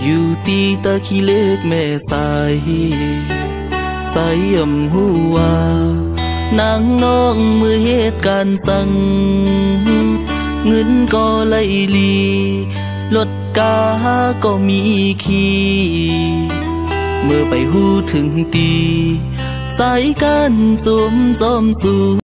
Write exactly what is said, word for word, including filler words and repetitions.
อยู่ตีตะขี้เล็กแม่สายใส่ยำหัวนางน้องมือเหตุการณ์สั่งเงินก็ไหลลีรถกาก็มีขี่เมื่อไปหูถึงตีสายกันจมจอมสู่